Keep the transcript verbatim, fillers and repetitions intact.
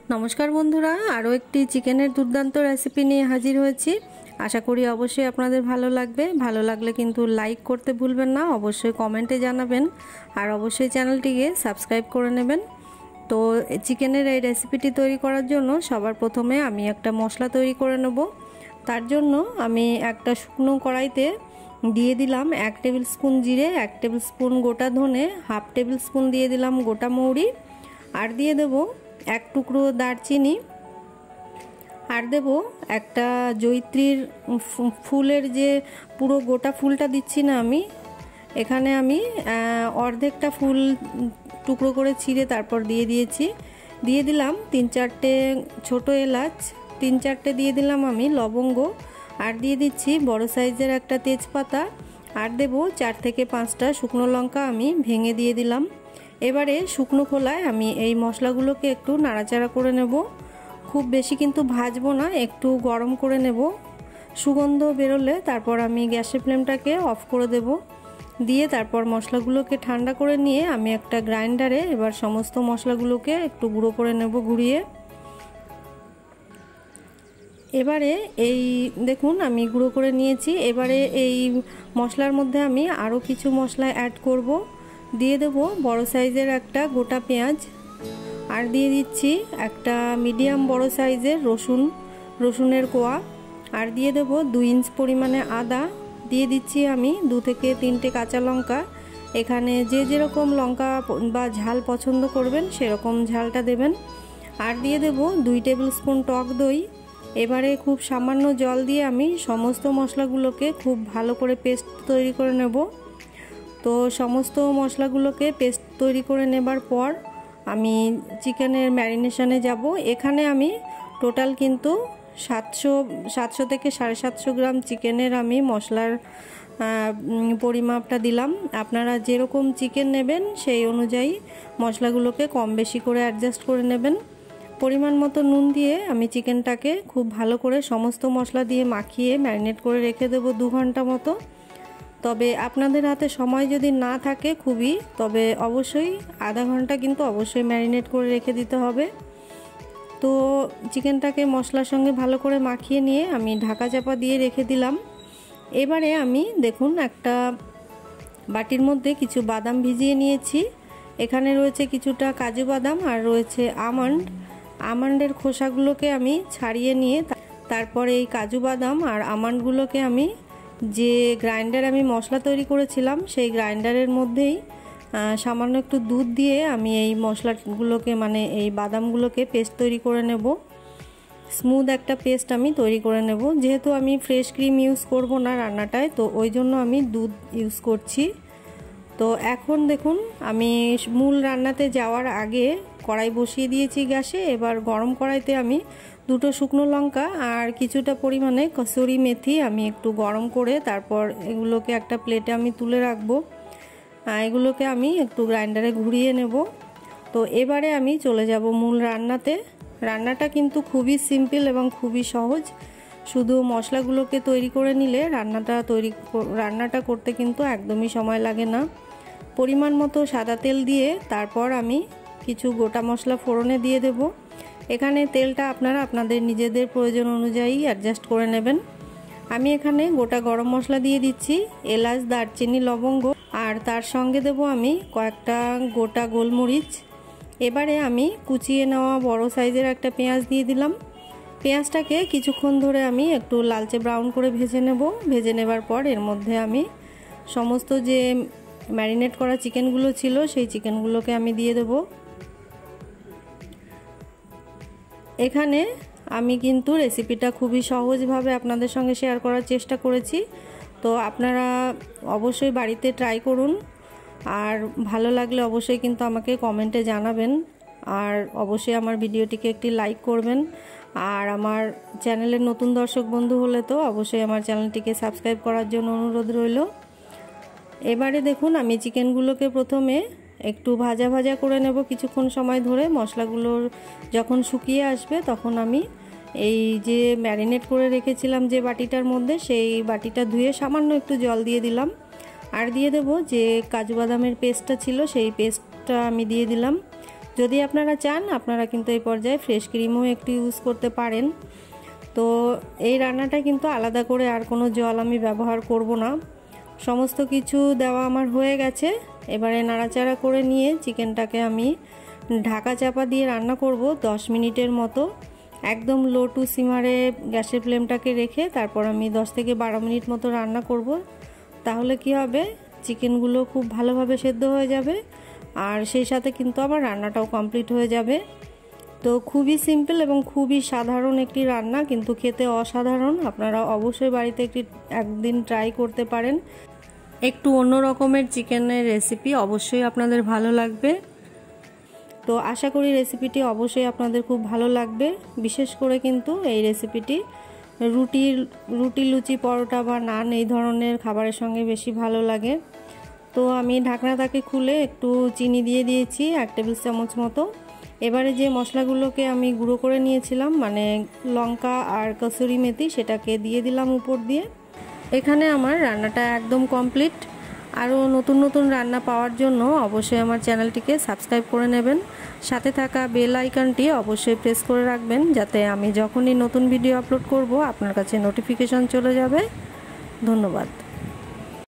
नमस्कार बंधुरा आरो एकटी चिकेनेर दुर्दान्त रेसिपि निये हाजिर हयेछि। आशा करी अवश्यई आपनादेर भालो लागबे। भालो लागले किन्तु लाइक करते भुलबेन ना, अवश्यई कमेंटे जानाबेन और अवश्यई चैनलटिके सबस्क्राइब करे नेबेन। तो चिकेनेर এই রেসিপিটি তৈরি করার জন্য সবার প্রথমে আমি একটা মশলা তৈরি করে নেব। তার জন্য আমি একটা শুকনো কড়াইতে দিয়ে দিলাম এক টেবিল স্পুন জিরে, এক টেবিল স্পুন গোটা ধনে, হাফ টেবিল স্পুন দিয়ে দিলাম গোটা মৌরি আর দিয়ে দেব এক টুকরো দারচিনি আর দেব একটা জয়িত্রীর ফুলের যে পুরো গোটা ফুলটা দিচ্ছি না আমি, এখানে আমি অর্ধেকটা ফুল টুকরো করে ছিঁড়ে তারপর দিয়ে দিয়েছি। দিয়ে দিলাম তিন চারটে ছোট এলাচ, তিন চারটে দিয়ে দিলাম আমি লবঙ্গ আর দিয়ে দিচ্ছি বড় সাইজের একটা তেজপাতা আর দেব চার থেকে পাঁচটা শুকনো লঙ্কা আমি ভেঙে দিয়ে দিলাম। এবারে শুকনো খোলায় আমি এই মশলাগুলোকে একটু নাড়াচাড়া করে নেব। খুব বেশি কিন্তু ভাজবো না, একটু গরম করে নেব। সুগন্ধ বেরোলে তারপর আমি গ্যাসের ফ্লেমটাকে অফ করে দেব। দিয়ে তারপর মশলাগুলোকে ঠান্ডা করে নিয়ে আমি একটা গ্রাইন্ডারে এবার সমস্ত মশলাগুলোকে একটু গুঁড়ো করে নেব ঘুরিয়ে। এবারে এই দেখুন আমি গুঁড়ো করে নিয়েছি। এবারে এই মশলার মধ্যে আমি আরও কিছু মশলা অ্যাড করব। দিয়ে দেব বড় সাইজের একটা গোটা পেঁয়াজ আর দিয়ে দিচ্ছি একটা মিডিয়াম বড় সাইজের রসুন, রসুনের কোয়া আর দিয়ে দেব দুই ইঞ্চ পরিমাণে আদা। দিয়ে দিচ্ছি আমি দু থেকে তিনটে কাঁচা লঙ্কা। এখানে যে যেরকম লঙ্কা বা ঝাল পছন্দ করবেন সেরকম ঝালটা দেবেন। আর দিয়ে দেব দুই টেবিল স্পুন টক দই। এবারে খুব সামান্য জল দিয়ে আমি সমস্ত মশলাগুলোকে খুব ভালো করে পেস্ট তৈরি করে নেব। তো সমস্ত মশলাগুলোকে পেস্ট তৈরি করে নেবার পর আমি চিকেনের ম্যারিনেশনে যাব। এখানে আমি টোটাল কিন্তু সাতশো সাতশো থেকে সাড়ে সাতশো গ্রাম চিকেনের আমি মশলার পরিমাপটা দিলাম। আপনারা যেরকম চিকেন নেবেন সেই অনুযায়ী মশলাগুলোকে কম বেশি করে অ্যাডজাস্ট করে নেবেন। পরিমাণ মতো নুন দিয়ে আমি চিকেনটাকে খুব ভালো করে সমস্ত মশলা দিয়ে মাখিয়ে ম্যারিনেট করে রেখে দেব দু ঘন্টা মতো। তবে আপনাদের হাতে সময় যদি না থাকে খুবই, তবে অবশ্যই আধা ঘন্টা কিন্তু অবশ্যই ম্যারিনেট করে রেখে দিতে হবে। তো চিকেনটাকে মশলার সঙ্গে ভালো করে মাখিয়ে নিয়ে আমি ঢাকা চাপা দিয়ে রেখে দিলাম। এবারে আমি দেখুন একটা বাটির মধ্যে কিছু বাদাম ভিজিয়ে নিয়েছি। এখানে রয়েছে কিছুটা কাজু বাদাম আর রয়েছে আমন্ড। আমন্ডের খোসাগুলোকে আমি ছাড়িয়ে নিয়ে তারপর এই কাজু বাদাম আর আমন্ডগুলোকে আমি যে গ্রাইন্ডার আমি মশলা তৈরি করেছিলাম সেই গ্রাইন্ডারের মধ্যেই সামান্য একটু দুধ দিয়ে আমি এই মশলাগুলোকে মানে এই বাদামগুলোকে পেস্ট তৈরি করে নেব। স্মুথ একটা পেস্ট আমি তৈরি করে নেব। যেহেতু আমি ফ্রেশ ক্রিম ইউজ করব না রান্নাটায়, তো ওই জন্য আমি দুধ ইউজ করছি। তো এখন দেখুন আমি মূল রান্নাতে যাওয়ার আগে কড়াই বসিয়ে দিয়েছি গ্যাসে। এবার গরম কড়াইতে আমি দুটো শুকনো লঙ্কা আর কিছুটা পরিমাণে কসুরি মেথি আমি একটু গরম করে তারপর এগুলোকে একটা প্লেটে আমি তুলে রাখবো। এগুলোকে আমি একটু গ্রাইন্ডারে ঘুরিয়ে নেব। তো এবারে আমি চলে যাব মূল রান্নাতে। রান্নাটা কিন্তু খুবই সিম্পল এবং খুবই সহজ। শুধু মশলাগুলোকে তৈরি করে নিলে রান্নাটা তৈরি রান্নাটা করতে কিন্তু একদমই সময় লাগে না। পরিমাণ মতো সাদা তেল দিয়ে তারপর আমি কিছু গোটা মশলা ফোড়নে দিয়ে দেব। এখানে তেলটা আপনারা আপনাদের নিজেদের প্রয়োজন অনুযায়ী অ্যাডজাস্ট করে নেবেন। আমি এখানে গোটা গরম মশলা দিয়ে দিচ্ছি, এলাচ, দারচিনি, লবঙ্গ আর তার সঙ্গে দেব আমি কয়েকটা গোটা গোলমরিচ। এবারে আমি কুচিয়ে নেওয়া বড় সাইজের একটা পেঁয়াজ দিয়ে দিলাম। পেঁয়াজটাকে কিছুক্ষণ ধরে আমি একটু লালচে ব্রাউন করে ভেজে নেব। ভেজে নেবার পর এর মধ্যে আমি সমস্ত যে ম্যারিনেট করা চিকেনগুলো ছিল সেই চিকেনগুলোকে আমি দিয়ে দেব। এখানে আমি কিন্তু রেসিপিটা খুবই সহজভাবে আপনাদের সঙ্গে শেয়ার করার চেষ্টা করেছি। তো আপনারা অবশ্যই বাড়িতে ট্রাই করুন আর ভালো লাগলে অবশ্যই কিন্তু আমাকে কমেন্টে জানাবেন। আর অবশ্যই আমার ভিডিওটিকে একটি লাইক করবেন। আর আমার চ্যানেলের নতুন দর্শক বন্ধু হলে তো অবশ্যই আমার চ্যানেলটিকে সাবস্ক্রাইব করার জন্য অনুরোধ রইল। এবারে দেখুন আমি চিকেনগুলোকে প্রথমে একটু ভাজা ভাজা করে নেব কিছুক্ষণ সময় ধরে। মশলাগুলোর যখন শুকিয়ে আসবে তখন আমি এই যে ম্যারিনেট করে রেখেছিলাম যে বাটিটার মধ্যে সেই বাটিটা ধুয়ে সামান্য একটু জল দিয়ে দিলাম আর দিয়ে দেব যে কাজু বাদামের পেস্টটা ছিল সেই পেস্টটা আমি দিয়ে দিলাম। যদি আপনারা চান আপনারা কিন্তু এই পর্যায়ে ফ্রেশ ক্রিমও একটু ইউজ করতে পারেন। তো এই রান্নাটা কিন্তু আলাদা করে আর কোনো জল আমি ব্যবহার করব না। সমস্ত কিছু দেওয়া আমার হয়ে গেছে। এবারে নাড়াচাড়া করে নিয়ে চিকেনটাকে আমি ঢাকা চাপা দিয়ে রান্না করব দশ মিনিটের মতো। একদম লো টু সিমারে গ্যাসের ফ্লেমটাকে রেখে তারপর আমি দশ থেকে বারো মিনিট মতো রান্না করব। তাহলে কি হবে, চিকেনগুলো খুব ভালোভাবে সেদ্ধ হয়ে যাবে আর সেই সাথে কিন্তু আমার রান্নাটাও কমপ্লিট হয়ে যাবে। তো খুবই সিম্পল এবং খুবই সাধারণ একটি রান্না, কিন্তু খেতে অসাধারণ। আপনারা অবশ্যই বাড়িতে একটি একদিন ট্রাই করতে পারেন। একটু অন্য রকমের চিকেনের রেসিপি, অবশ্যই আপনাদের ভালো লাগবে। তো আশা করি রেসিপিটি অবশ্যই আপনাদের খুব ভালো লাগবে। বিশেষ করে কিন্তু এই রেসিপিটি রুটি রুটি লুচি পরোটা বা নান এই ধরনের খাবারের সঙ্গে বেশি ভালো লাগে। তো আমি ঢাকনাটাকে খুলে একটু চিনি দিয়ে দিয়েছি এক টেবিল চামচ মতো। এবারে যে মশলাগুলোকে আমি গুঁড়ো করে নিয়েছিলাম, মানে লঙ্কা আর কসুরি মেথি, সেটাকে দিয়ে দিলাম উপর দিয়ে। এখানে আমার রান্নাটা একদম কমপ্লিট। আরও নতুন নতুন রান্না পাওয়ার জন্য অবশ্যই আমার চ্যানেলটিকে সাবস্ক্রাইব করে নেবেন। সাথে থাকা বেল আইকনটি অবশ্যই প্রেস করে রাখবেন, যাতে আমি যখনই নতুন ভিডিও আপলোড করব আপনার কাছে নোটিফিকেশন চলে যাবে। ধন্যবাদ।